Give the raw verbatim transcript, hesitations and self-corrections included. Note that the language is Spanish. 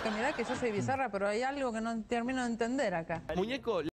Que mirá que yo soy bizarra, pero hay algo que no termino de entender acá. Muñeco.